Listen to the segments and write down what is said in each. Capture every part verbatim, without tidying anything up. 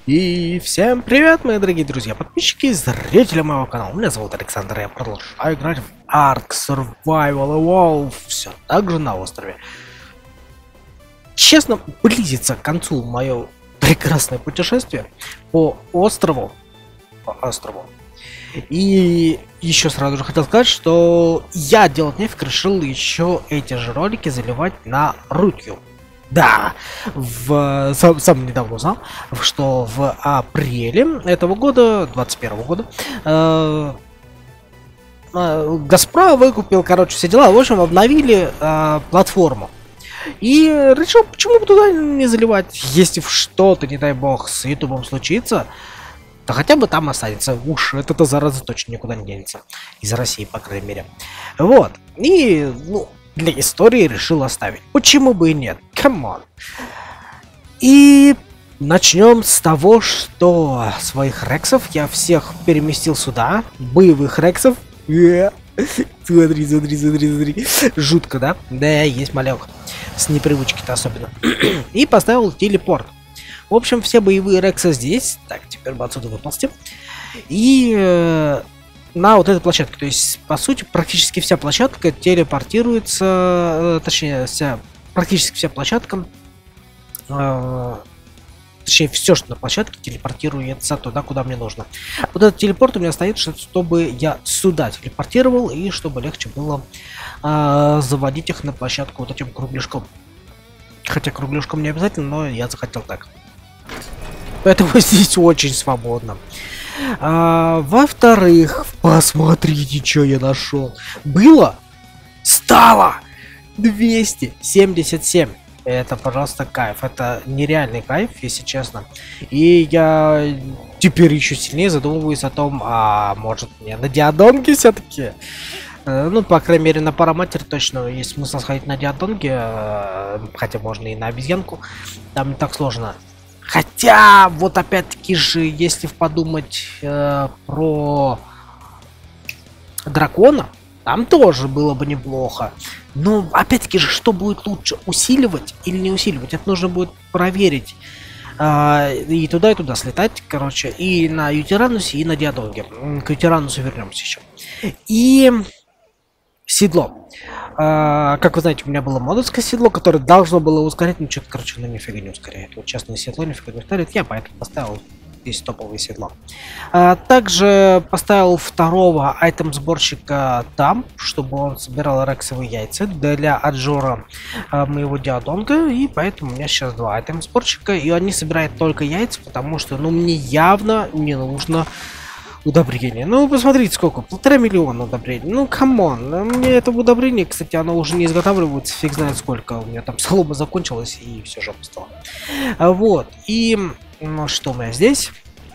И всем привет, мои дорогие друзья, подписчики и зрители моего канала. Меня зовут Александр, я продолжаю играть в Ark Survival Evolved, все так же на острове. Честно, близится к концу мое прекрасное путешествие по острову. По острову. И еще сразу же хотел сказать, что я делать нефиг решил еще эти же ролики заливать на Рутью. Да, в, сам, сам недавно узнал, что в апреле этого года, двадцать первого года, э, э, Газпром выкупил, короче, все дела, в общем, обновили э, платформу. И решил, почему бы туда не заливать, если что-то, не дай бог, с ютубом случится, то хотя бы там останется. Уж это-то зараза точно никуда не денется. Из России, по крайней мере. Вот. И, ну, для истории решил оставить. Почему бы и нет? Камон. И начнем с того, что своих рексов я всех переместил сюда. Боевых рексов. Смотри, смотри, смотри, смотри. Жутко, да? Да, есть малек. С непривычки-то особенно. И поставил телепорт. В общем, все боевые рексы здесь. Так, теперь бы отсюда выползти. И э, на вот этой площадке. То есть, по сути, практически вся площадка телепортируется. Э, точнее, вся, практически вся площадка. Э, точнее, все, что на площадке, телепортируется туда, куда мне нужно. Вот этот телепорт у меня стоит, чтобы я сюда телепортировал. И чтобы легче было э, заводить их на площадку вот этим кругляшком. Хотя кругляшком не обязательно, но я захотел так. Поэтому здесь очень свободно. А, во-вторых, посмотрите, что я нашел. Было, стало двести семьдесят семь. Это просто кайф. Это нереальный кайф, если честно. И я теперь еще сильнее задумываюсь о том, а может мне на диадонге все-таки. Ну, по крайней мере, на параматер точно есть смысл сходить на диадонге. Хотя можно и на обезьянку. Там не так сложно. Хотя, вот опять-таки же, если подумать э, про дракона, там тоже было бы неплохо. Но, опять-таки же, что будет лучше, усиливать или не усиливать? Это нужно будет проверить. Э, и туда, и туда слетать, короче. И на Ютеранусе, и на Диадонге. К Ютеранусу вернемся еще. И седло. А, как вы знаете, у меня было модовское седло, которое должно было ускорять, но что-то, короче, оно нифига не ускоряет. Вот частное седло нифига не ускоряет, я поэтому поставил здесь топовое седло. А, также поставил второго айтем-сборщика там, чтобы он собирал рексовые яйца для отжора а, моего диадонга, и поэтому у меня сейчас два айтем-сборщика, и они собирают только яйца, потому что, ну, мне явно не нужно удобрение. Ну, посмотрите, сколько. Полтора миллиона удобрений. Ну, камон. Мне это удобрение, кстати, оно уже не изготавливается. Фиг знает сколько. У меня там солома закончилась, и все же стало. Вот. И, ну, что у меня здесь?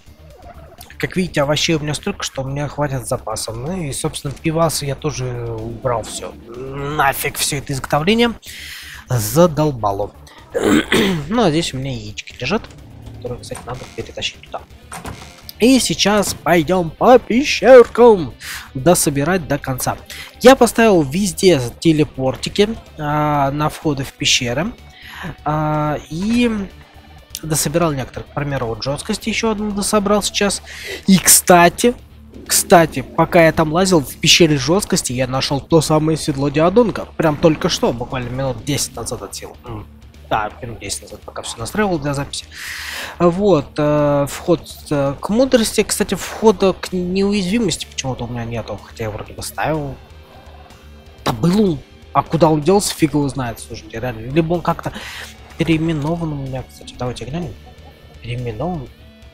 Как видите, овощей у меня столько, что у меня хватит запасов. Ну, и, собственно, пивасы я тоже убрал все. Нафиг все это изготовление. Задолбало. Ну, а здесь у меня яички лежат, которые, кстати, надо перетащить туда. И сейчас пойдем по пещеркам дособирать до конца. Я поставил везде телепортики а, на входы в пещеры. А, и дособирал некоторых. К примеру, вот жесткости еще одну дособрал сейчас. И, кстати, кстати, пока я там лазил в пещере жесткости, я нашел то самое седло диадонга. Прям только что, буквально минут десять назад от сил. Да, минут десять назад, пока все настраивал для записи. Вот, э, вход э, к мудрости. Кстати, входа к неуязвимости почему-то у меня нету, хотя я вроде бы ставил. Да был он. А куда он делся, фиг его знает, слушайте, реально. Либо он как-то переименован у меня, кстати, давайте глянем. Переименован.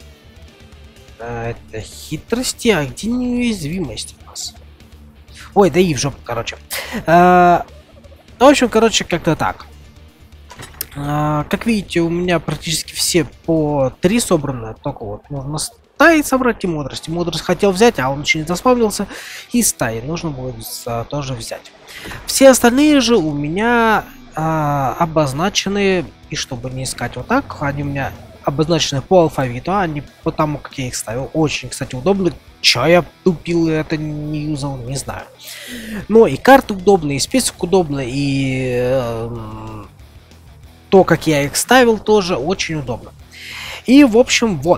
Э, это хитрости, а где неуязвимость у нас? Ой, да и в жопу, короче. Э, в общем, короче, как-то так. А, как видите, у меня практически все по три собраны, только вот нужно стаи собрать и мудрость. Мудрость хотел взять, а он еще не заспавнился, и стаи нужно будет а, тоже взять. Все остальные же у меня а, обозначены, и чтобы не искать вот так, они у меня обозначены по алфавиту, а не по тому, как я их ставил. Очень, кстати, удобно. Че я тупил и это не юзал, не знаю. Но и карты удобные, и список удобный, и... Э, то, как я их ставил, тоже очень удобно. И, в общем, вот.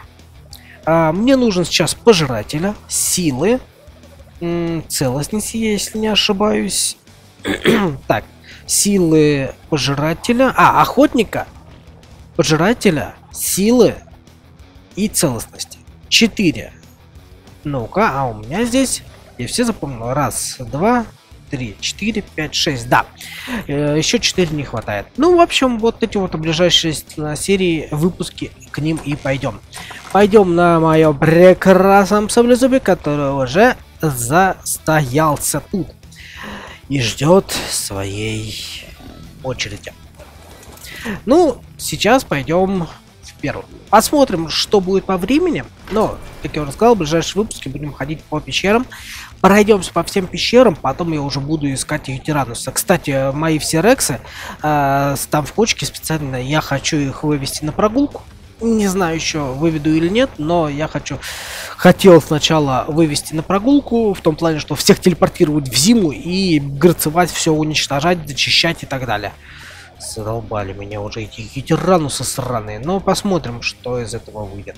А, мне нужен сейчас пожирателя, силы, целостности, если не ошибаюсь. Так, силы пожирателя, а, охотника, пожирателя, силы и целостности. Четыре. Ну-ка, а у меня здесь, я все запомнил, раз, два, три, четыре, пять, шесть, да. Э, еще четыре не хватает. Ну, в общем, вот эти вот ближайшие серии, выпуски, к ним и пойдем. Пойдем на моем прекрасном саблезубе, который уже застоялся тут и ждет своей очереди. Ну, сейчас пойдем в первую. Посмотрим, что будет по времени. Но, как я уже сказал, в ближайшие выпуски будем ходить по пещерам. Пройдемся по всем пещерам, потом я уже буду искать их тирануса. Кстати, мои все рексы э, там в кучке специально, я хочу их вывести на прогулку. Не знаю еще, выведу или нет, но я хочу, хотел сначала вывести на прогулку, в том плане, что всех телепортировать в зиму и грацевать, все уничтожать, зачищать и так далее. Задолбали меня уже эти тиранусы сраные, но посмотрим, что из этого выйдет.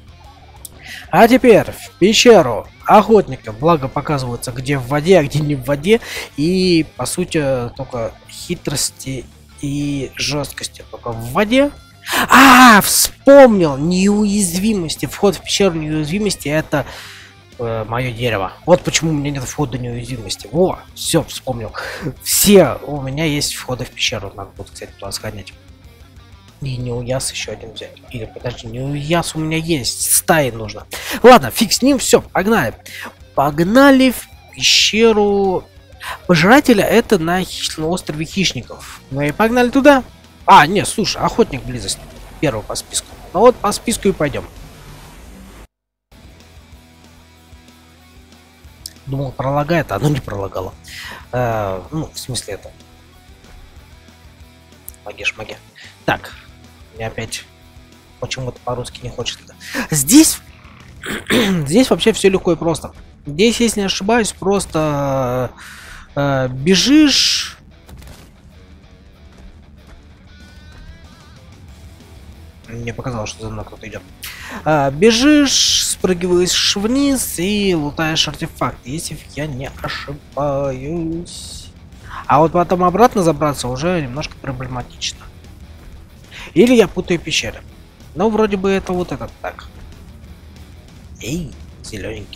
А теперь в пещеру охотника, благо показывается, где в воде, а где не в воде, и по сути только хитрости и жесткости только в воде. А, вспомнил! Неуязвимости. Вход в пещеру неуязвимости — это э, мое дерево. Вот почему у меня нет входа неуязвимости. Во, все, вспомнил. Все у меня есть входы в пещеру. Надо будет, кстати, туда сходить. И неуяз еще один взять. Или подожди, неуяз у меня есть. Стаи нужно. Ладно, фиг с ним, все, погнали. Погнали в пещеру пожирателя. Это на, на острове хищников. Ну и погнали туда. А, нет, слушай, охотник близость. Первый по списку. Ну вот по списку и пойдем. Думал, пролагает, а оно не пролагало. Э, ну, в смысле это. Магиш, маги. Так, мне опять почему-то по-русски не хочет. Здесь, здесь вообще все легко и просто. Здесь, если не ошибаюсь, просто э, бежишь. Мне показалось, что за мной кто-то идет. А, бежишь, спрыгиваешь вниз и лутаешь артефакт, если я не ошибаюсь. А вот потом обратно забраться уже немножко проблематично. Или я путаю пещеры. Но вроде бы это вот этот так. Эй, зелененький.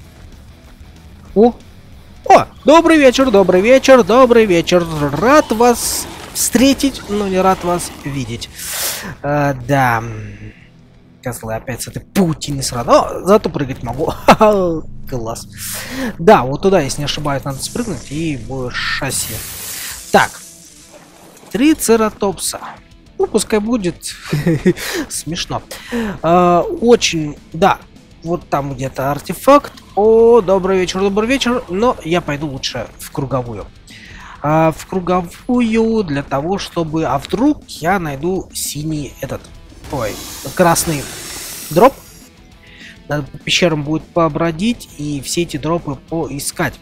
О! О! Добрый вечер, добрый вечер, добрый вечер. Рад вас встретить, но не рад вас видеть. А, да. Козлы опять с этой паутины сразу. О, зато прыгать могу. Класс. Да, вот туда, если не ошибаюсь, надо спрыгнуть и будет шасси. Так. Три цератопса. Ну, пускай будет. Смешно. А, очень, да. Вот там где-то артефакт. О, добрый вечер, добрый вечер. Но я пойду лучше в круговую. А, в круговую для того, чтобы... А вдруг я найду синий этот... Ой, красный дроп. Надо по пещерам будет побродить и все эти дропы поискать.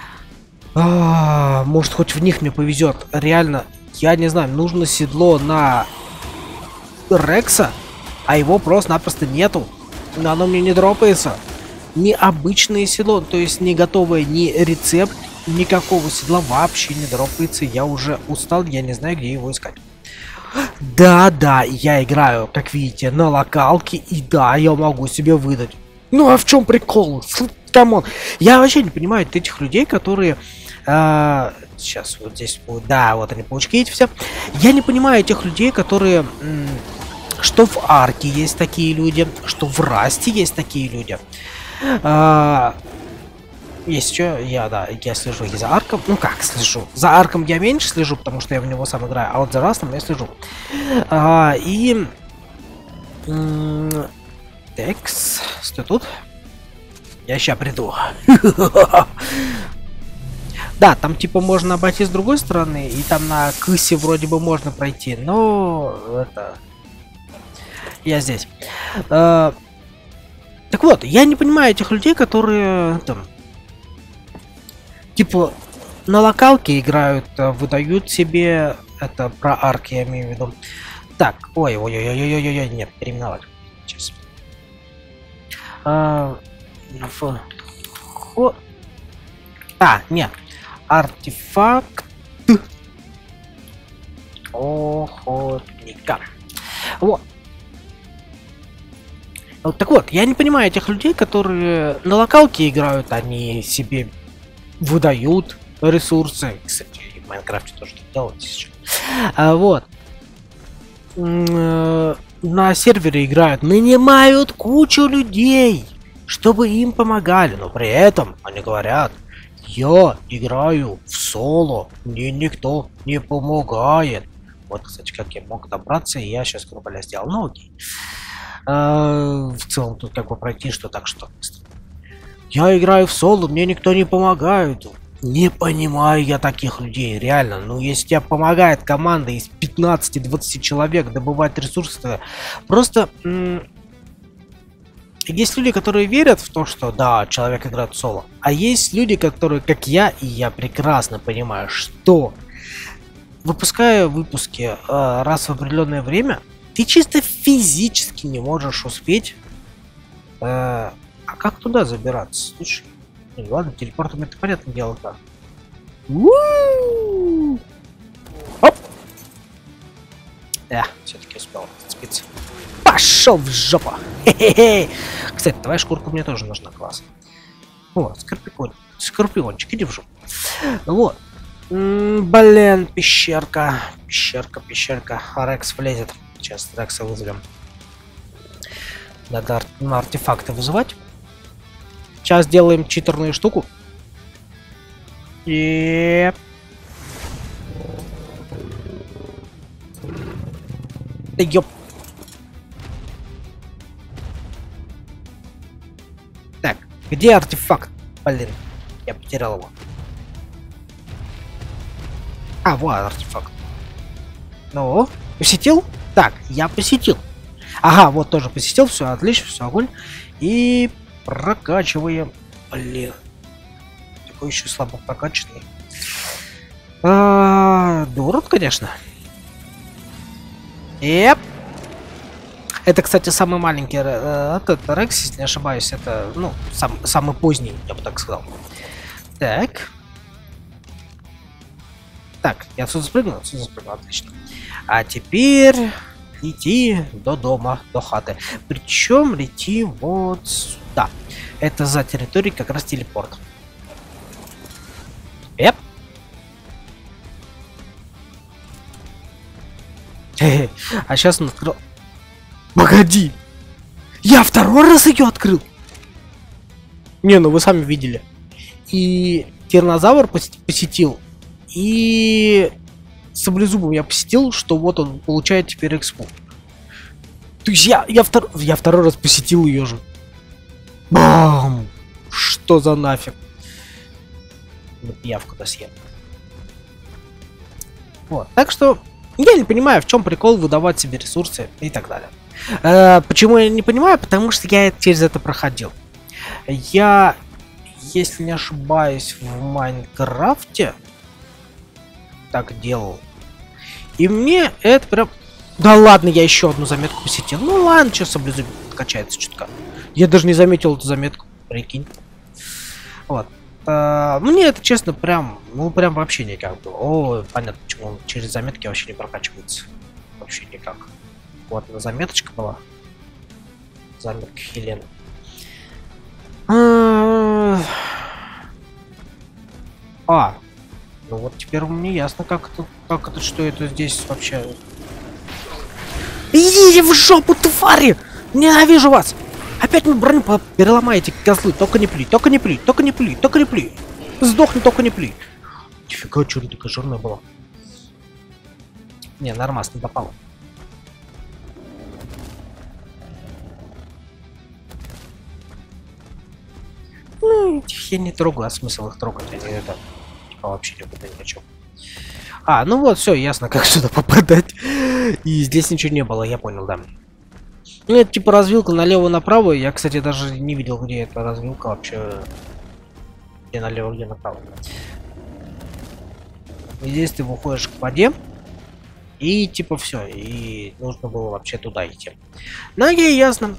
А, может, хоть в них мне повезет. Реально, я не знаю, нужно седло на Рекса, а его просто-напросто нету. Но оно мне не дропается. Необычное седло, то есть не готовое, ни рецепт, никакого седла вообще не дропается. Я уже устал, я не знаю, где его искать. Да, да, я играю, как видите, на локалке, и да, я могу себе выдать. Ну а в чем прикол? Камон. Я вообще не понимаю этих людей, которые... А, сейчас вот здесь будет... Да, вот они, паучки эти все. Я не понимаю этих людей, которые... Что в Арке есть такие люди, что в Расте есть такие люди. А, есть что, я, да, я слежу и за Арком. Ну как слежу? За Арком я меньше слежу, потому что я в него сам играю, а вот за Растом я слежу. А, и... Текс, стой тут. Я сейчас приду. Да, там типа можно обойти с другой стороны, и там на Кысе вроде бы можно пройти, но это... Я здесь. А, так вот, я не понимаю этих людей, которые там... Типа, на локалке играют, выдают себе... Это про арк, я имею в виду. Так, ой, ой, ой, ой, ой, ой, ой, нет, переименовать. Сейчас. А, фу. О. А, нет. Артефакт охотника. Вот. Вот так вот, я не понимаю этих людей, которые на локалке играют, они себе выдают ресурсы. Кстати, в Майнкрафте тоже так делают сейчас. А, вот. На сервере играют, нанимают кучу людей, чтобы им помогали, но при этом они говорят: я играю в соло, мне никто не помогает. Вот, кстати, как я мог добраться, и я сейчас, грубо говоря, сделал ноги. А, в целом тут как бы пройти, что так, что я играю в соло, мне никто не помогает. Не понимаю я таких людей, реально. Ну, если тебе помогает команда из пятнадцати-двадцати человек добывать ресурсы, то просто... Есть люди, которые верят в то, что да, человек играет в соло. А есть люди, которые, как я, и я прекрасно понимаю, что выпуская выпуски э, раз в определенное время, ты чисто физически не можешь успеть. Э, а как туда забираться? Слушай, ну, ладно, телепортом это понятное дело как. Оп! Да, все-таки успел зацепиться. Пошел в жопу! Хе-хе-хе! Кстати, твоя шкурка мне тоже нужна, класс. О, скорпион. Скорпиончик, иди в жопу. Вот. М-м, блин, пещерка. Пещерка, пещерка. Рекс влезет. Сейчас Рекса вызовем. Надо ар на артефакты вызывать. Сейчас делаем читерную штуку. И... Ёп. Так, где артефакт? Блин, я потерял его. А, вот артефакт. Ну, посетил? Так, я посетил. Ага, вот тоже посетил, все отлично, все огонь. И прокачиваем. Блин, такой еще слабо прокачанный. А, дурак, конечно. Еп. Это, кстати, самый маленький э, этот Рекс, если не ошибаюсь, это, ну, сам, самый поздний, я бы так сказал. Так. Так, я отсюда спрыгнул, отсюда спрыгнул, отлично. А теперь лети до дома, до хаты. Причем лети вот сюда. Это за территорией как раз телепорт. Эп. А сейчас он открыл. Погоди! Я второй раз ее открыл! Не, ну вы сами видели. И тираннозавр посетил. И саблезубом я посетил, что вот он получает теперь экспу. То есть я, я, втор... я второй раз посетил ее же. Бам! Что за нафиг? Я в куда съем. Вот, так что я не понимаю, в чем прикол выдавать себе ресурсы и так далее. Э, почему я не понимаю? Потому что я через это проходил. Я, если не ошибаюсь, в Майнкрафте так делал. И мне это прям... Да ладно, я еще одну заметку посетил. Ну ладно, что саблезуб качается чутка. Я даже не заметил эту заметку, прикинь. Вот. А, мне это, честно, прям, ну прям вообще никак было. О, понятно, почему он через заметки вообще не прокачивается. Вообще никак. Вот, она заметочка была. Заметка Хелены. А, а, ну вот теперь мне ясно, как это, как это, что это здесь вообще. Идите в жопу, твари! Ненавижу вас! Опять мы броню переломаете, козлы. Только не пли, только не пли, только не пли, только не пли. Сдохни, только не пли. Нифига, что она такая жирная была. Не, нормально, не попало. Ну, я не трогаю, а смысл их трогать, они это типа вообще не буду ни о чем. А, ну вот, все, ясно, как сюда попадать. И здесь ничего не было, я понял, да. Ну, это типа развилка налево-направо. Я, кстати, даже не видел, где эта развилка вообще. Где налево, где направо. И здесь ты выходишь к воде. И типа все, и нужно было вообще туда идти. Ну окей, ясно.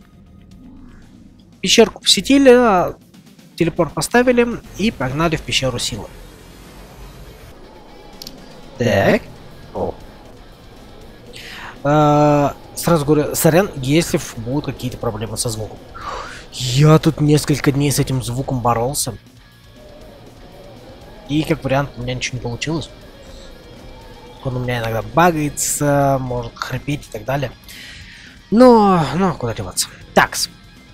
Пещерку посетили, телепорт поставили и погнали в пещеру силы. Так. О. А, сразу говорю, сорян, если будут какие-то проблемы со звуком. Я тут несколько дней с этим звуком боролся. И как вариант у меня ничего не получилось. Он у меня иногда багается, может хрипеть и так далее. Но, ну, куда деваться. Такс.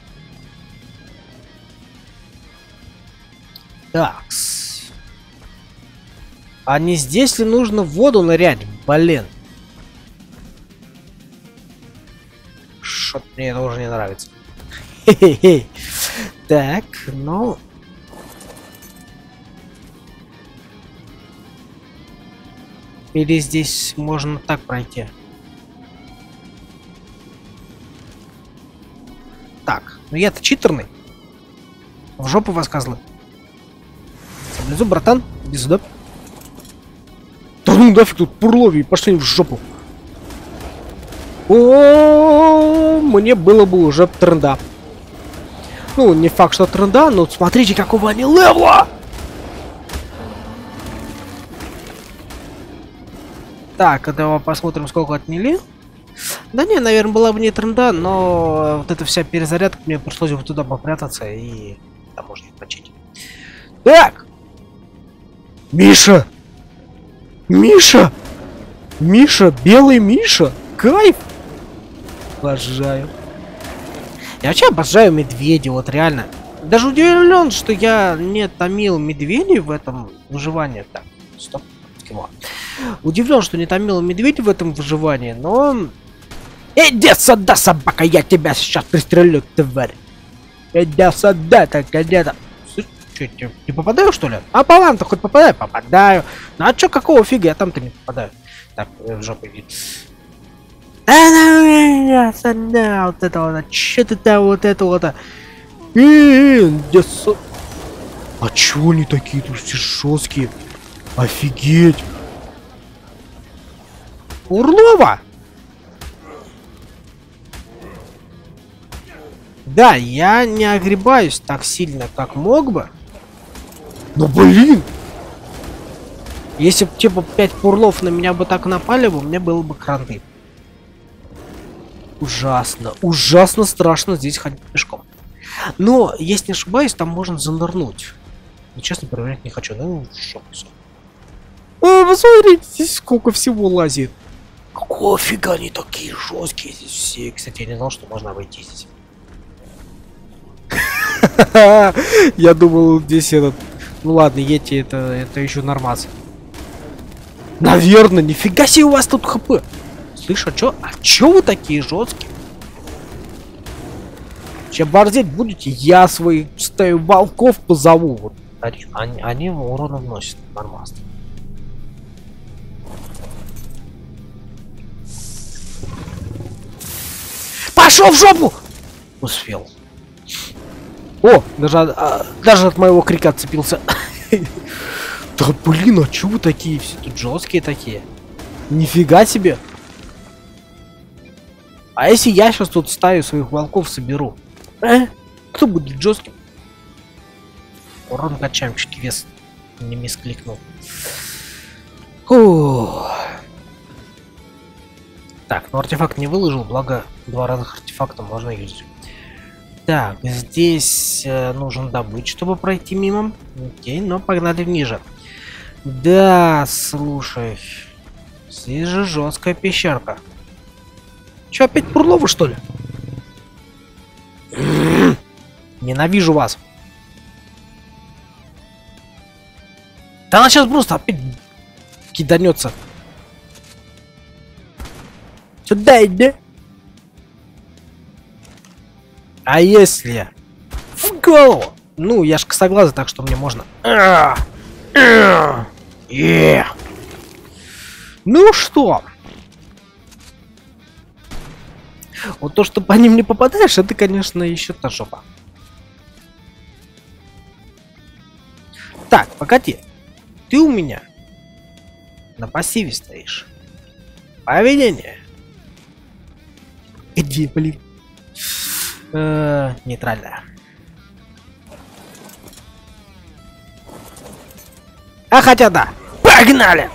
Такс. А не здесь ли нужно в воду нырять? Блин. Что-то мне это уже не нравится. Хе-хе-хе. Так, ну... Или здесь можно так пройти? Так, ну я-то читерный. В жопу вас, козлы. Внизу, братан, иди сюда. Да ну нафиг тут пурлови, пошли в жопу. О, мне было бы уже тренда. Ну, не факт, что тренда, но смотрите, какого они левла! Так, давай посмотрим, сколько отняли. Да не, наверное, была бы не тренда, но вот эта вся перезарядка, мне пришлось бы туда попрятаться и там можно их почить. Так! Миша! Миша! Миша! Белый Миша! Кайф! Обожаю. Я вообще обожаю медведей, вот реально. Даже удивлен, что я не томил медведей в этом выживании. Так, стоп. Кего? Удивлен, что не томил медведей в этом выживании, но... Иди сюда, собака, я тебя сейчас пристрелю, тварь. Иди сюда, так где-то. Че, не попадаю, что ли? А по вам-то хоть попадаю? Попадаю. Ну а чё, какого фига я там-то не попадаю? Так, в жопу иди. Вот это вот, че ты там, вот это вот. А чё они такие тут все жесткие? Офигеть! Урлова! Да, я не огребаюсь так сильно, как мог бы. Но блин! Если бы типа пять пурлов на меня бы так напали бы, мне было бы кранты. Ужасно, ужасно страшно здесь ходить пешком. Но, если не ошибаюсь, там можно занырнуть. Но, честно, проверять не хочу. Ну, шок. О, посмотрите, здесь сколько всего лазит. Какого фига они такие жесткие здесь все. Кстати, я не знал, что можно обойти здесь. Я думал, здесь этот... Ну ладно, Йети, это, это еще нормас. Наверное, нифига себе у вас тут хп. Слышь, а чё? А чё вы такие жесткие? Че борзеть будете? Я свои стаю волков позову. Вот. Они, они урона вносят. Нормально. Пошел в жопу! Успел. О, даже, а, даже от моего крика отцепился. Да блин, а чё вы такие все тут жесткие такие? Нифига себе. А если я сейчас тут стаю своих волков соберу? А? Кто будет жестким? Урон качаем, чуть вес не мискликнул. Фу. Так, ну артефакт не выложил, благо два разных артефакта можно юзать. Так, здесь э, нужен добыть, чтобы пройти мимо. Окей, но погнали ниже. Да, слушай. Здесь же жесткая пещерка. Че, опять пурловы, что ли? Ненавижу вас. Да она сейчас просто опять киданется. Сюда иди. А если в голову? Ну, я ж косоглазый, так что мне можно. Yeah. Ну что? Вот то, что по ним не попадаешь, это, конечно, еще та жопа. Так, погоди. Ты у меня на пассиве стоишь. Поведение. Иди, блин. Э, нейтральная. А хотя да. Погнали!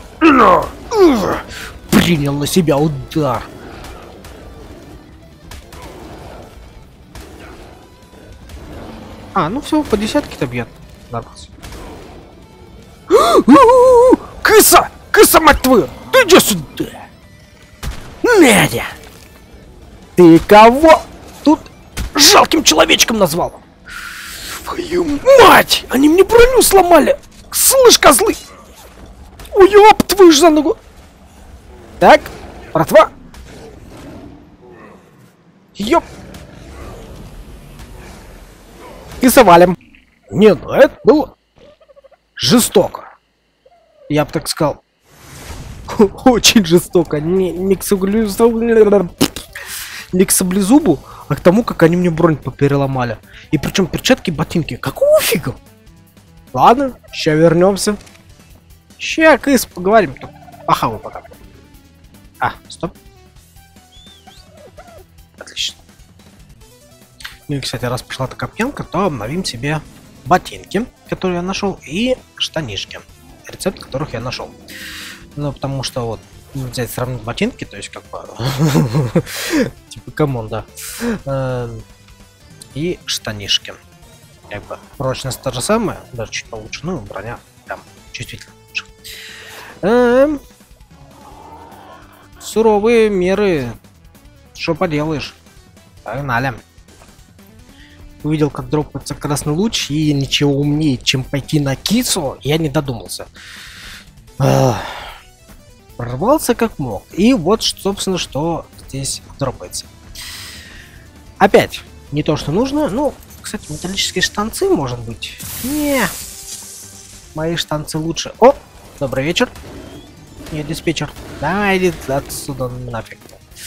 Принял на себя удар. А, ну все, по десятке-то бьет. Кыса! Кыса, мать твою! Ты иди сюда! Надя! Ты кого тут жалким человечком назвал? Твою мать! Они мне броню сломали! Слышь, козлы! Ой, ёб твою ж за ногу! Так, братва! Ёп! И завалим. Не, ну это было жестоко. Я бы так сказал. Очень жестоко. Не, не, к саблезубу, не к саблезубу, а к тому, как они мне бронь попереломали. И причем перчатки, ботинки. Какого фига? Ладно, сейчас вернемся. Ща, кыс, поговорим. Похаваю пока. А, стоп. Отлично. Ну и, кстати, раз пошла такая пьянка, то обновим себе ботинки, которые я нашел, и штанишки, рецепт которых я нашел. Ну, потому что вот взять сравнить ботинки, то есть как бы типа камон, да. И штанишки. Как бы прочность та же самая, даже чуть получше, ну броня там чувствительно лучше. Суровые меры. Что поделаешь? Погнали. Увидел, как дропается красный луч, и ничего умнее, чем пойти на кису, я не додумался. Ах. Прорвался как мог. И вот, собственно, что здесь дропается. Опять, не то, что нужно. Ну, кстати, металлические штанцы, может быть. Не, мои штанцы лучше. О, добрый вечер. Я диспетчер. Да, иди отсюда нафиг.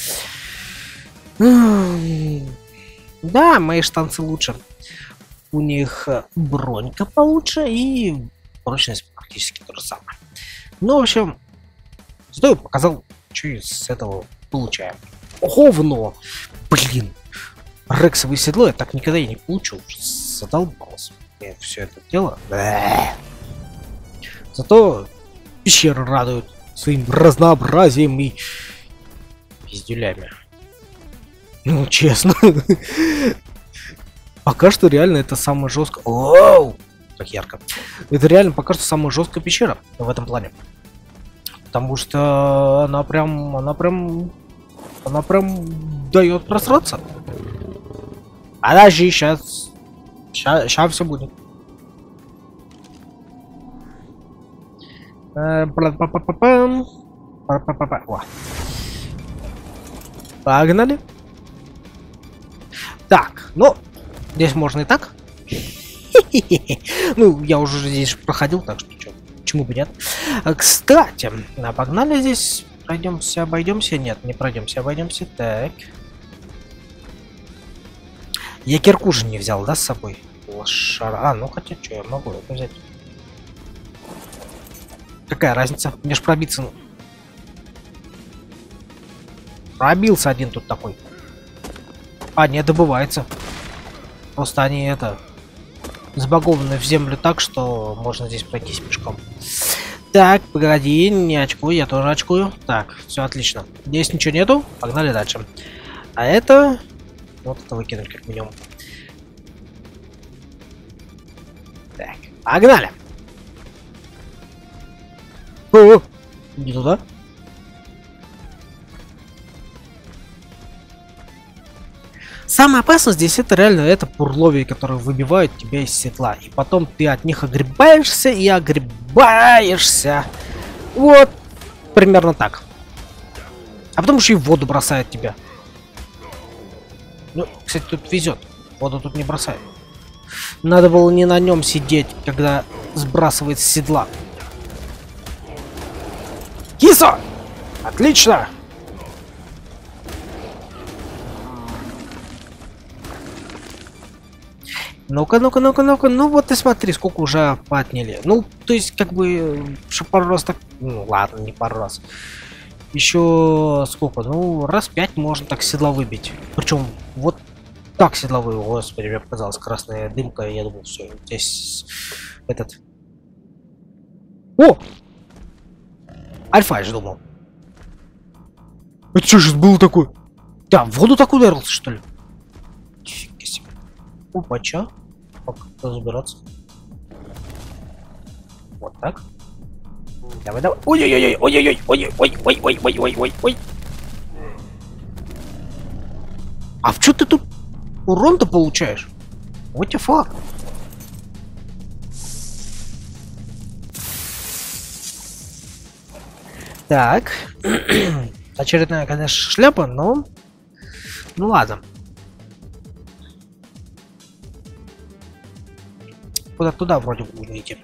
Да, мои штанцы лучше. У них бронька получше и прочность практически то же самое. Ну, в общем, зато я показал, что из этого получаем. Говно! Блин! Рексовое седло я так никогда и не получил. Задолбался. Я все это дело. Бэ. Зато пещеры радуют своим разнообразием и пиздюлями. Ну, честно. Пока что реально это самая жесткая. Оу! Так ярко. Это реально пока что самая жесткая пещера в этом плане. Потому что она прям, она прям, она прям дает просраться. Подожди, сейчас, сейчас, сейчас все будет. Погнали. Так, ну, здесь можно и так. Ну, я уже здесь проходил, так что чё, почему бы нет. Кстати, погнали здесь. Пройдемся, обойдемся. Нет, не пройдемся, обойдемся. Так. Я кирку же не взял, да, с собой? Лошара. А, ну хотя что, я могу это взять. Какая разница? Мне ж пробиться. Пробился один тут такой. А, не добывается. Просто они это сбагованы в землю так, что можно здесь пройтись пешком. Так, погоди, не очкую, я тоже очкую. Так, все отлично. Здесь ничего нету, погнали дальше. А это... Вот это выкинуть как минимум. Так, погнали! О, не туда? Самое опасное здесь это реально это пурловие, которые выбивают тебя из седла. И потом ты от них огребаешься и огребаешься. Вот. Примерно так. А потом еще и в воду бросает тебя. Ну, кстати, тут везет. Воду тут не бросает. Надо было не на нем сидеть, когда сбрасывает с седла. Киса! Отлично! Ну-ка, ну-ка, ну-ка, ну-ка, ну вот ты смотри, сколько уже подняли. Ну, то есть, как бы, что пару раз так... Ну, ладно, не пару раз. Еще сколько? Ну, раз пять можно так седла выбить. Причем вот так седловые. Господи, мне показалась красная дымка. Я думал, все, здесь этот. О! Альфа, я же думал. Это что же было такое? Да, в воду так ударился, что ли? Нифига себе. Опа, чё? Как разбираться? Вот так. Давай, давай. Ой-ой-ой, ой-ой-ой, ой-ой-ой-ой-ой-ой-ой-ой-ой. А в чё ты тут урон-то получаешь? What the fuck? Так. Очередная, конечно, шляпа, но... Ну ладно. Куда туда вроде бы нужно идти.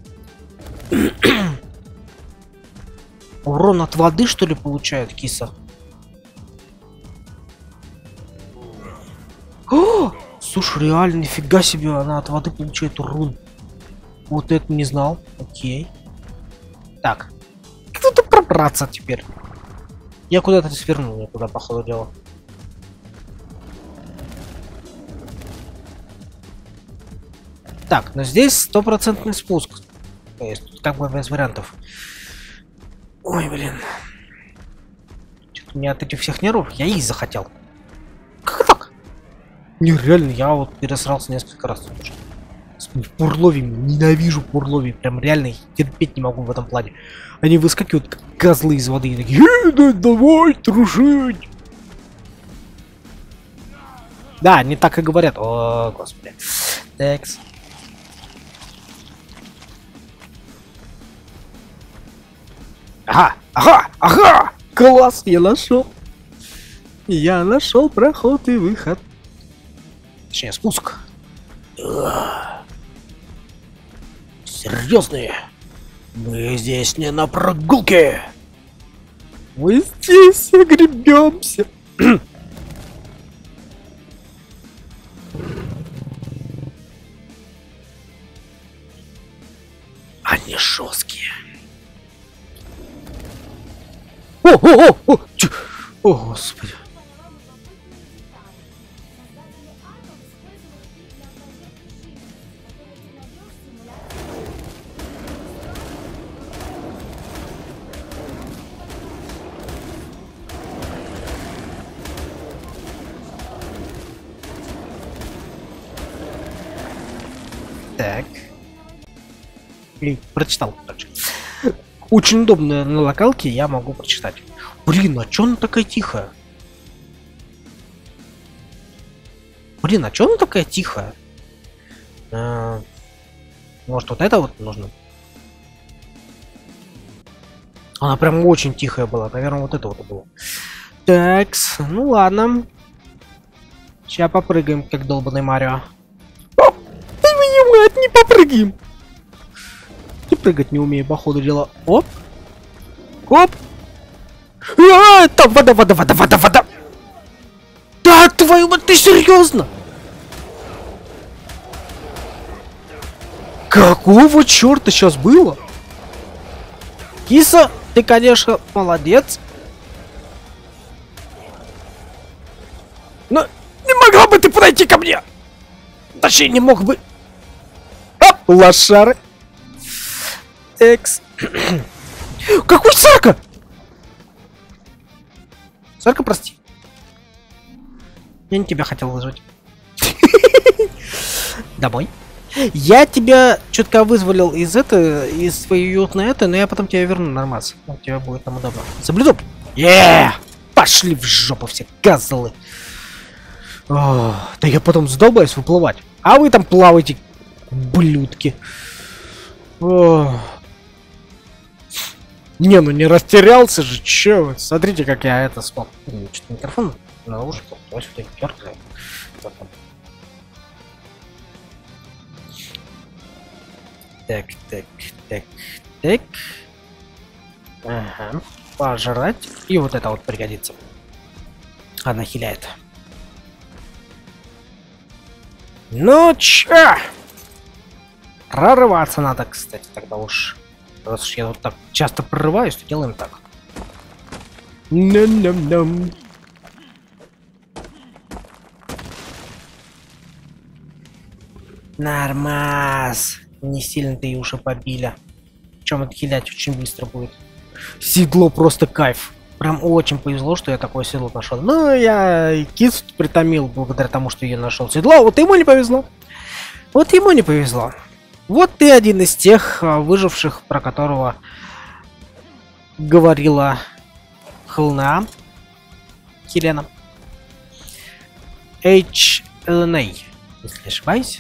Урон от воды, что ли, получает киса? О! Слушай, реально, нифига себе, она от воды получает урон. Вот это не знал. Окей. Так. Кто-то пробраться теперь. Я куда-то свернул, я куда, походу, дело. Так, но здесь стопроцентный спуск. То есть, тут как бы без вариантов. Ой, блин. Что-то мне от этих всех нервов я есть захотел. Как так? Нереально, я вот пересрался несколько раз. Пурлови, ненавижу пурлови. Прям реально терпеть не могу в этом плане. Они выскакивают как козлы из воды и такие: э, да, давай дружить. Да, они так и говорят. О, господи. Текс. Ага, ага, ага! Класс, я нашел. Я нашел проход и выход. Точнее, спуск. Серьезные. Мы здесь не на прогулке. Мы здесь огребемся. Они жесткие. О, о, о, о, чё? О, господи. Так. И прочитал, короче. Очень удобно на локалке, я могу прочитать. Блин, а чё она такая тихая? Блин, а чё она такая тихая? А, может, вот это вот нужно? Она прям очень тихая была. Наверное, вот это вот было. Такс, ну ладно. Сейчас попрыгаем, как долбаный Марио. О, ты меня, мать, не попрыгаем. Ты прыгать не умею, походу дела. Оп. Оп. А, там вода, вода, вода, вода, вода. Да, твою мать, ты серьезно? Какого черта сейчас было? Киса, ты, конечно, молодец. Но не могла бы ты подойти ко мне? Точнее, не мог бы. Оп, лошары. Экс. Какой Сарка? Сарка, прости. Я не тебя хотел вызвать. Домой. Я тебя чутка вызволил из это, из своей уютной это, но я потом тебя верну нормально. У тебя будет там удобно. Соблюду. Еее! Пошли в жопу все козлы. О, да я потом задолбаюсь выплывать. А вы там плаваете, блюдки. О. Не, ну не растерялся же, чё? Смотрите, как я это смог. Что-то микрофон наушников, то есть вот дёргаю. Так, так, так, так. Ага. Пожрать. И вот это вот пригодится. Она хиляет. Ну чё? Прорываться надо, кстати, тогда уж. Раз уж я вот так часто прорываюсь, то делаем так. Ням-ням-ням. Нормас. Не сильно-то и уши побили. Причем отхилять очень быстро будет. Седло просто кайф. Прям очень повезло, что я такое седло нашел. Ну, я кис притомил благодаря тому, что я нашел седло. Вот ему не повезло. Вот ему не повезло. Вот ты один из тех выживших, про которого говорила Хелна. Хелена. Эйч эл эн эй, если не ошибаюсь.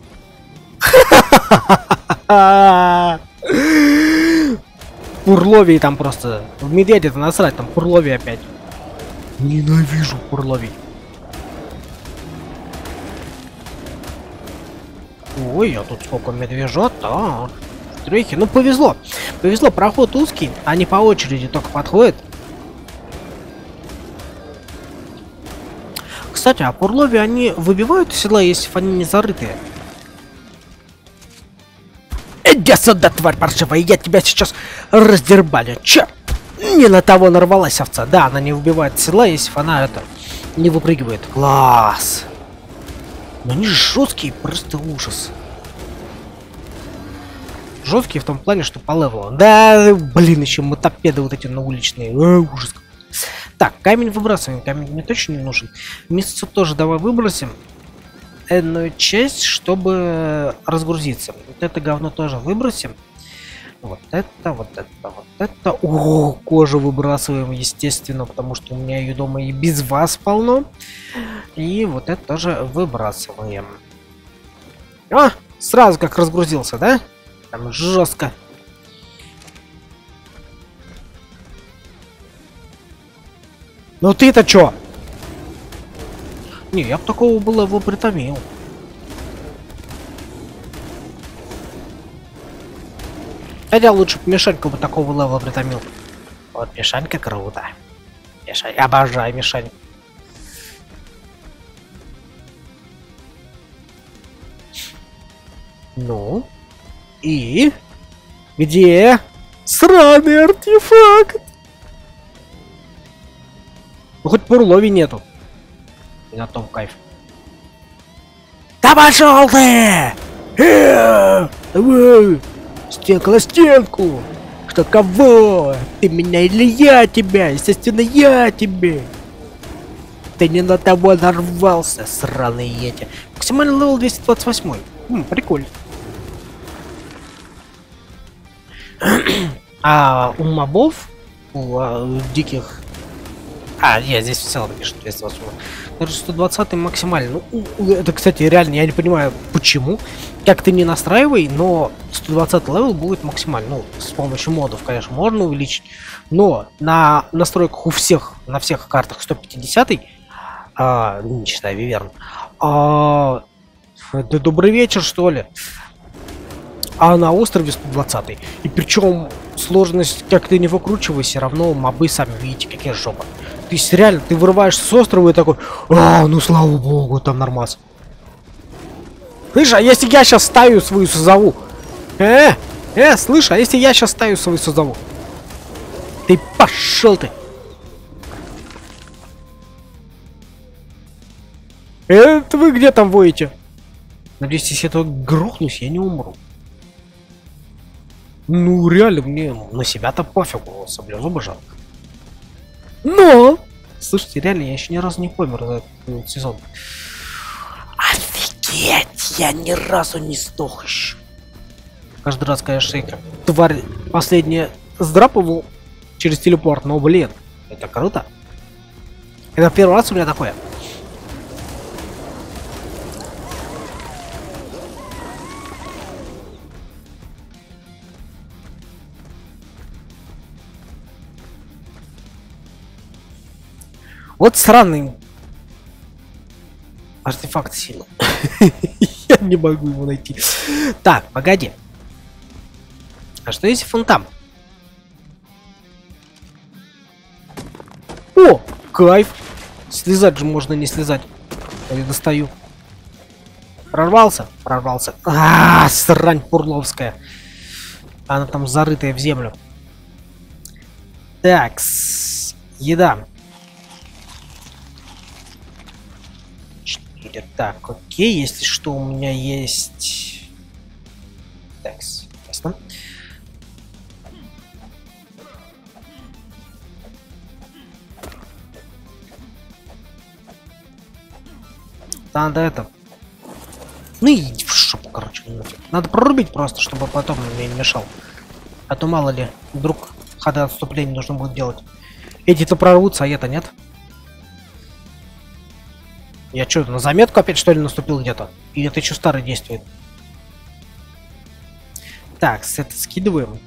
Пурловий там просто. В медведя-то насрать, там Пурловий опять. Ненавижу Пурловий. Ой, а тут сколько медвежат, а? Трехи. Ну повезло. Повезло, проход узкий, они по очереди только подходят. Кстати, а Пурлови они выбивают седла, если они не зарытые? Иди сюда, тварь паршивая, я тебя сейчас раздербалю. Че? Не на того нарвалась овца. Да, она не убивает седла, если она это не выпрыгивает. Класс. Но они жесткие, просто ужас. Жесткие в том плане, что по левелу. Да, блин, еще мотопеды вот эти на уличные. Э, ужас. Так, камень выбрасываем. Камень мне точно не нужен. Мясо тоже давай выбросим. Одну часть, чтобы разгрузиться. Вот это говно тоже выбросим. Вот это, вот это, вот это. О, кожу выбрасываем, естественно, потому что у меня ее дома и без вас полно. И вот это тоже выбрасываем. А, сразу как разгрузился, да? Там жестко. Ну ты-то чё? Не, я бы такого было его притомил. Хотя лучше бы Мишаньку бы такого левела притомил. Вот Мишанька круто. Мишань, обожаю Мишань. Ну? И? Где? Сраный артефакт! Ну хоть Пурлови нету. И на том кайф. Да пошел ты! Стенка на стенку! Что кого? Ты меня или я тебя? Естественно, я тебе! Ты не на того нарвался, сраные эти. Максимальный левел двести двадцать восемь. Хм, прикольно. А у мобов, у а, диких... А, нет, здесь в целом пишет двести двадцать восемь. Даже сто двадцать максимально. Ну, это, кстати, реально, я не понимаю, почему. Как ты не настраивай, но сто двадцать левел будет максимально. Ну, с помощью модов, конечно, можно увеличить. Но на настройках у всех, на всех картах сто пятьдесят, а, не считая Виверн. А, да добрый вечер, что ли. А на острове сто двадцать. И причем сложность, как ты не выкручивай, все равно мобы сами видите, какие жопа. То есть реально, ты вырываешься с острова и такой, а, ну слава богу, там нормас. Слышь, а если я сейчас ставлю свою созову? Э, э, слышь, а если я сейчас ставлю свою созову? Ты пошел ты. Это вы где там воете? Надеюсь, если я грохнусь, я не умру. Ну, реально, мне на себя-то пофигу, саблезубы жалко. Но! Слушайте, реально, я еще ни разу не помер за этот сезон. Офигеть! Я ни разу не сдох еще. Каждый раз, конечно, я как тварь последняя сдрапывал через телепорт, но, блин, это круто. Это первый раз у меня такое. Вот странный артефакт силы. Я не могу его найти. Так, погоди. А что если фонтан? О, кайф. Слезать же можно не слезать. Я достаю. Прорвался? Прорвался. А, срань пурловская. Она там зарытая в землю. Так, Еда. четыре. Так, окей, если что, у меня есть... Так, ясно. Надо это... Ну и иди в шопу, короче. Надо прорубить просто, чтобы потом мне не мешал. А то мало ли, вдруг ходы отступления нужно будет делать. Эти-то прорвутся, а я-то нет. Я что, на заметку опять что ли наступил где-то? Или это еще старый действует? Так, с это скидываем.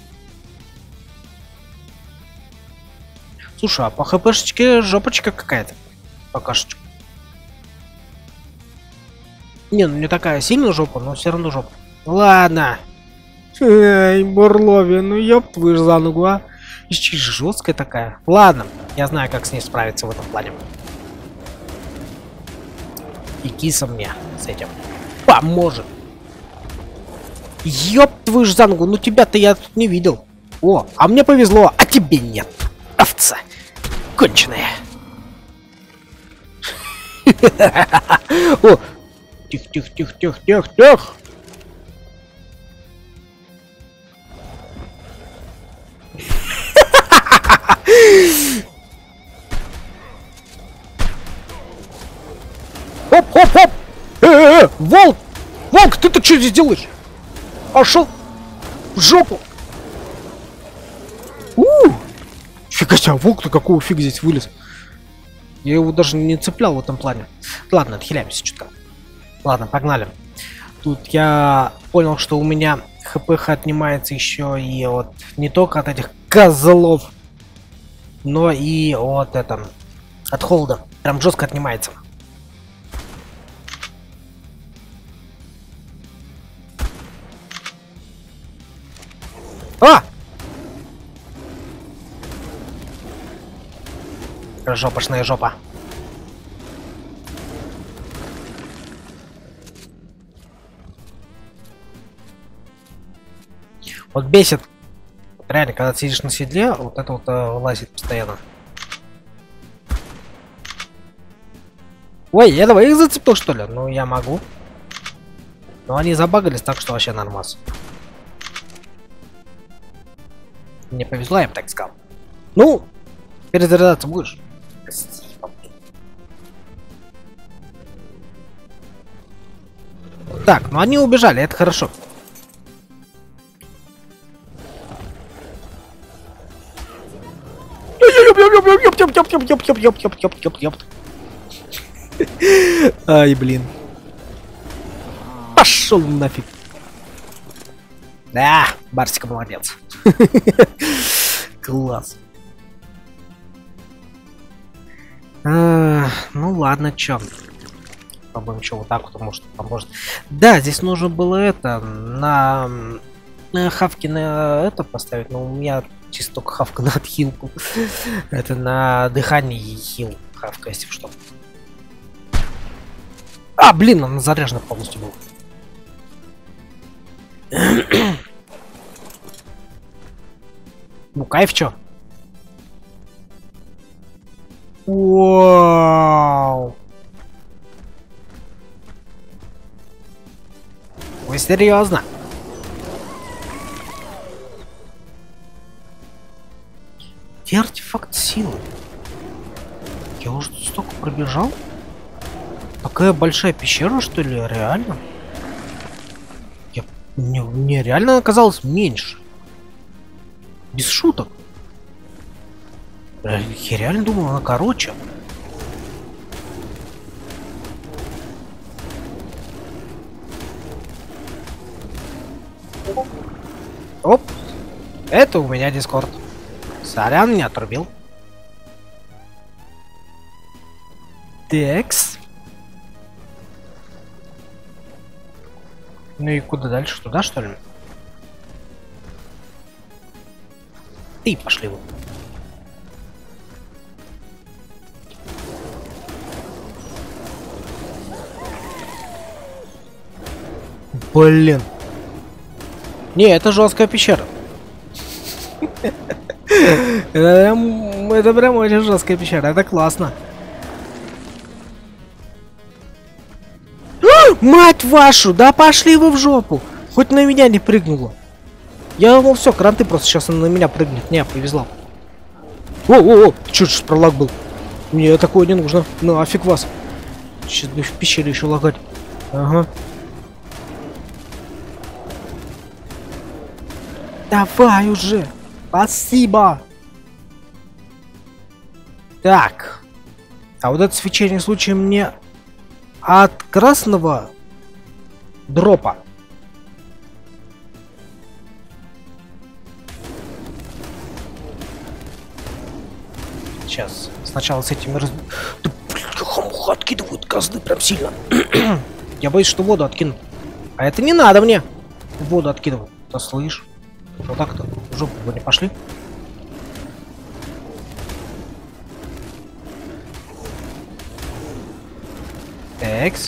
Слушай, а по хпшечке жопочка какая-то. Пока что. Не, ну не такая сильная жопа, но все равно жопа. Ладно. Эй, Бурлови, ну ёб твою ж за ногу, а. Еще жесткая такая. Ладно, я знаю, как с ней справиться в этом плане. И киса мне с этим поможет. Ёб твою ж за ногу, ну тебя-то я тут не видел. О, а мне повезло, а тебе нет. Овца. Конченая. О, тихо, тихо, тихо, тихо, тихо, тихо. Оп, оп, оп! Э, э, э, волк! Волк, ты-то что здесь делаешь? Пошел в жопу! У! Фига себе, волк-то какого фига здесь вылез? Я его даже не цеплял в этом плане. Ладно, отхиляемся чутка. Ладно, погнали. Тут я понял, что у меня хпх отнимается еще и от не только от этих козлов, но и от этого, от холода. Прям жестко отнимается. А! Жопошная жопа. Вот бесит. Реально, когда ты сидишь на седле, вот это вот э, лазит постоянно. Ой, я давай их зацепил, что ли? Ну, я могу. Но они забагались, так что вообще нормас. Мне повезло, я бы так сказал. Ну, перезаряжаться будешь? Так, ну они убежали, это хорошо. Ай, блин. Пошел нафиг. Да, Барсика молодец. Класс. А, ну ладно, чё. Попробуем что вот так вот, может поможет. Да, здесь нужно было это на, на хавки на это поставить, но у меня чисто только хавка на отхилку. Это на дыхание и хил хавка, если что. А, блин, он заряжен полностью был. Ну, кайф, чё? Вау! Вы серьезно? Где артефакт силы? Я уже тут столько пробежал? Такая большая пещера, что ли? Реально? Я... Мне, мне реально оказалось меньше. Без шуток. Я реально думал, она короче. Оп. Это у меня Дискорд. Сорян, не отрубил. Текс. Ну и куда дальше? Туда, что ли? Ты пошли вот. Блин. Не, это жесткая пещера. прям, это прям очень жесткая пещера, это классно. А, мать вашу, да пошли вы в жопу. Хоть на меня не прыгнуло. Я думал, все, кранты просто сейчас на меня прыгнет. Не, повезло. О-о-о, чё ж пролаг был. Мне такое не нужно. Ну, нафиг вас. Сейчас бы в пещере еще лагать. Ага. Давай уже. Спасибо. Так. А вот это свечение случаем мне от красного дропа. Сейчас. Сначала с этими раз... Да, блин, хамуха откидывают козлы прям сильно. Я боюсь, что воду откинут. А это не надо мне. Воду откидывать. Да слышь. Вот так-то. В жопу вы не пошли. Экс.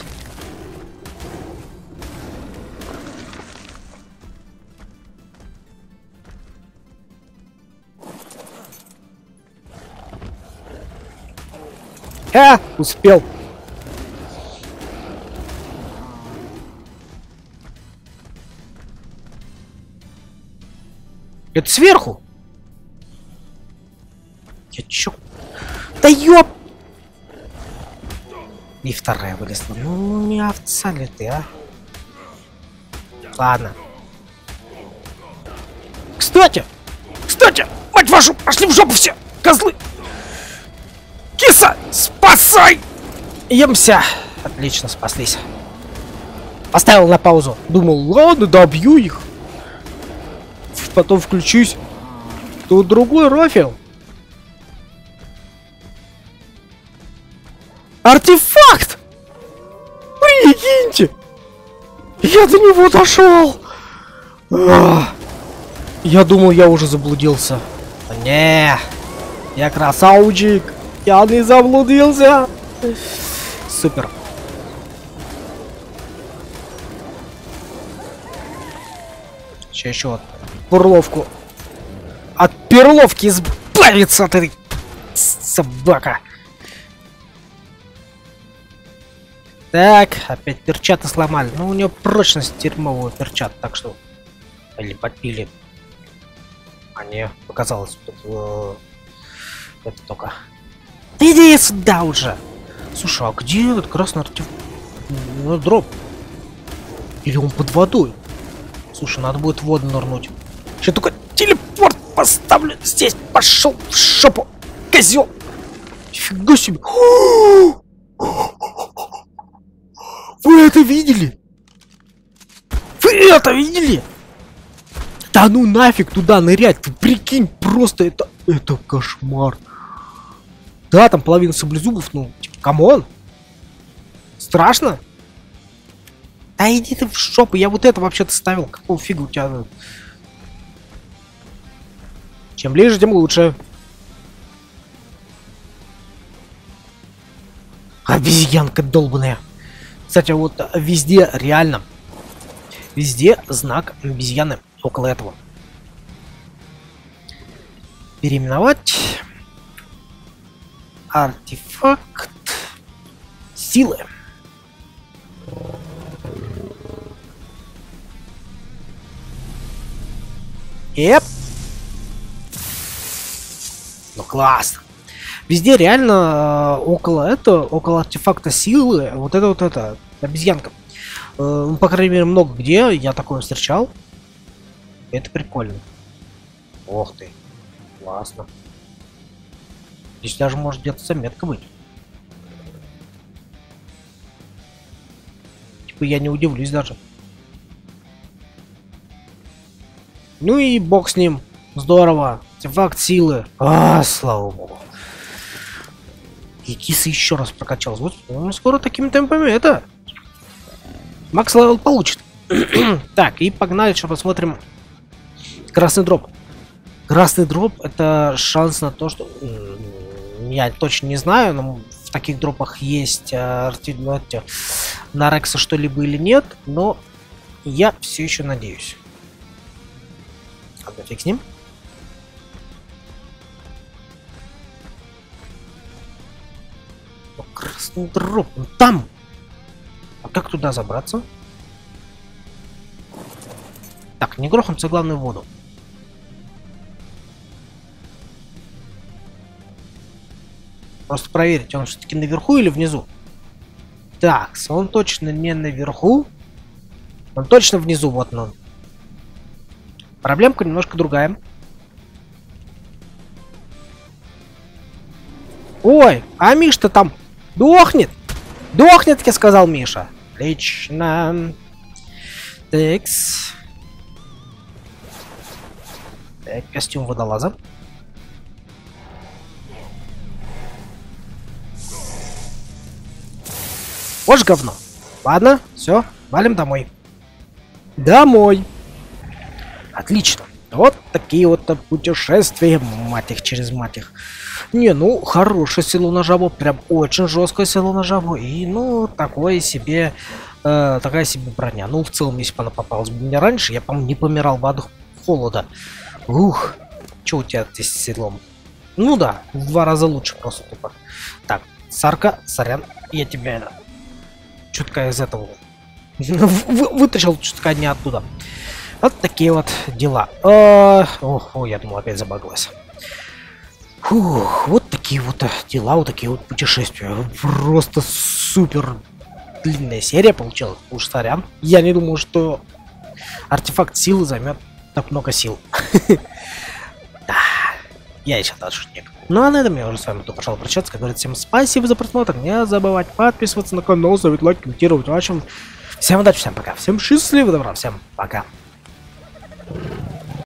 А, успел. Это сверху? Я чё? Да ёп! И вторая вылезла. Ну, не овца ли ты, а? Ладно. Кстати! Кстати! Мать вашу! Пошли в жопу все! Козлы! Киса! Спасай! Емся! Отлично, спаслись. Поставил на паузу. Думал, ладно, добью их. Потом включусь. Тут другой рофил. Артефакт! Прикиньте! Я до него дошел! Я думал, я уже заблудился. Не, я красавчик. Я не заблудился. Супер. Сейчас еще вот перловку. От перловки избавиться от этой собака. Так, опять перчаты сломали. Ну, у нее прочность дерьмового перчат, так что... Или подпили. А не, показалось. Тут, э, это только... Иди сюда уже! Слушай, а где этот красный артефакт? Ну, дроп. Или он под водой? Слушай, надо будет в воду нырнуть. Сейчас только телепорт поставлю. Здесь пошел в шопу. Козел. Фига себе. Вы это видели? Вы это видели? Да ну нафиг туда нырять. Ты прикинь, просто это... Это кошмар. Да, там половина саблезубов, ну, типа, камон. Страшно? Да иди ты в шопу, я вот это вообще-то ставил. Какого фига у тебя? Чем ближе, тем лучше. Обезьянка долбаная. Кстати, вот везде реально. Везде знак обезьяны около этого. Переименовать. Артефакт силы. Еп. Ну классно. Везде реально э, около этого, около артефакта силы, вот это вот это, обезьянка. Э, ну, по крайней мере, много где я такое встречал. Это прикольно. Ох ты. Классно. Здесь даже может где-то заметка быть. Типа я не удивлюсь даже. Ну и бог с ним. Здорово. Артефакт силы. А, слава богу. И киса еще раз прокачалась. Вот, ну, скоро такими темпами это. Макс левел получит. Так, и погнали, что посмотрим. Красный дроп. Красный дроп это шанс на то, что... Я точно не знаю, но в таких дропах есть э, на Рекса что-либо или нет, но я все еще надеюсь. Ладно, фиг с ним. Снудроп, он там! А как туда забраться? Так, не грохнуться, главное, в воду. Просто проверить, он все-таки наверху или внизу? Так, он точно не наверху. Он точно внизу, вот он. Проблемка немножко другая. Ой, а Миша-то там дохнет. Дохнет, я сказал Миша. Отлично. Такс. Так, костюм водолаза. Вот ж говно. Ладно, все, валим домой. Домой. Отлично. Вот такие вот путешествия, мать их, через мать их. Не, ну, хорошее село на жабу, прям очень жесткое село на жабу. И, ну, такое себе, э, такая себе броня. Ну, в целом, если бы она попалась бы мне раньше, я, по-моему, не помирал бы от холода. Ух, что у тебя здесь с селом? Ну да, в два раза лучше просто тупо. Так, Сарка, сорян, я тебя это... Чутка из этого вытащил, чутка не оттуда. Вот такие вот дела. Ох, я думал, опять забагалась. Фух, вот такие вот дела, вот такие вот путешествия. Просто супер длинная серия получилась. Уж сорян. Я не думал, что артефакт силы займет так много сил. Да, я еще тот шутник. Ну а на этом я уже с вами тут пошел прощаться. Как говорится, всем спасибо за просмотр. Не забывайте подписываться на канал, ставить лайк, комментировать. В общем, всем удачи, всем пока. Всем счастливо, добра, всем пока.